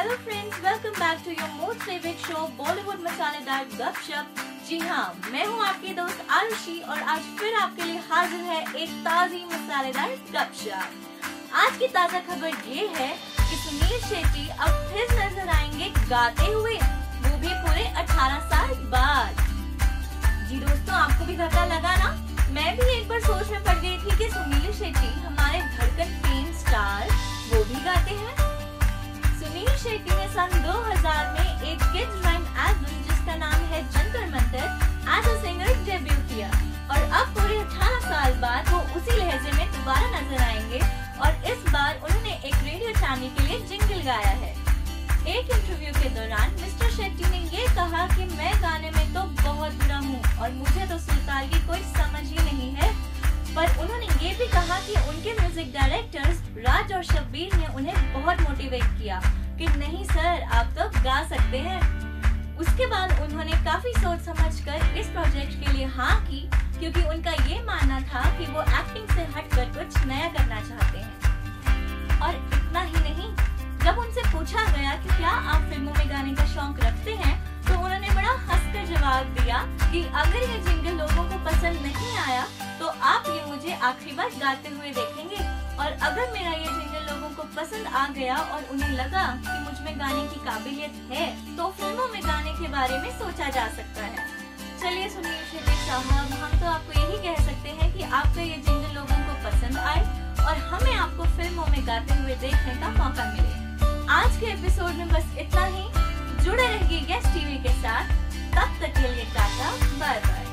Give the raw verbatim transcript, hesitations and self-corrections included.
Hello friends, welcome back to your most favourite show Bollywood मसालेदार गपशप। जी हाँ, मैं हूँ आपकी दोस्त आरुषि और आज फिर आपके लिए हाजिर है एक ताज़ी मसालेदार गपशप। आज की ताज़ा खबर ये है कि सुनील शेट्टी अब फिर नजर आएंगे गाते हुए, वो भी पूरे अठारह साल बाद। जी दोस्तों, आपको भी धक्का लगा ना? मैं भी एक बार सोच में पड़ गई थी कि सुनील शेट्टी हमारे धड़कन फेम स्टार वो भी गाते हैं। सुनील शेट्टी ने सन दो हज़ार में एक किड्स राइम एल्बम जिसका नाम है Jantar Mantar as a singer debut किया और अब पूरे अठारह साल बाद वो उसी लहजे में दोबारा नजर आएंगे और इस बार उन्होंने एक रेडियो चैनल के लिए जिंगल गाया है। एक इंटरव्यू के दौरान मिस्टर शेट्टी ने ये कहा कि मैं गाने में तो बहुत बुरा हूँ और मुझे तो सुरताल की कोई समझ ही नहीं है, पर उन्होंने ये भी कहा कि उनके म्यूजिक डायरेक्टर्स राज और शब्बीर ने उन्हें बहुत मोटिवेट किया कि नहीं सर, आप तो गा सकते हैं। उसके बाद उन्होंने काफी सोच समझकर इस प्रोजेक्ट के लिए हाँ की, क्योंकि उनका ये मानना था कि वो एक्टिंग से हटकर कुछ नया करना चाहते हैं। और इतना ही नहीं, जब उनसे पूछा गया कि क्या आप फिल्मों में गाने का शौक रखते हैं, तो उन्होंने बड़ा हंसकर जवाब दिया कि अगर ये जिंगल लोगों को पसंद नहीं आया तो आप ये मुझे आखिरी बार गाते हुए देखेंगे, और अगर मेरा ये जिंगल लोगों को पसंद आ गया और उन्हें लगा कि मुझ में गाने की काबिलियत है तो फिल्मों में गाने के बारे में सोचा जा सकता है। चलिए सुनील शेट्टी साहब, हम तो आपको यही कह सकते हैं कि आपका ये जिंगल लोगों को पसंद आए और हमें आपको फिल्मों में गाते हुए देखने का मौका मिले। आज के एपिसोड में बस इतना ही। जुड़े रहिए गेस्ट टीवी के साथ, तब तक के लिए टाटा, बाय बाय।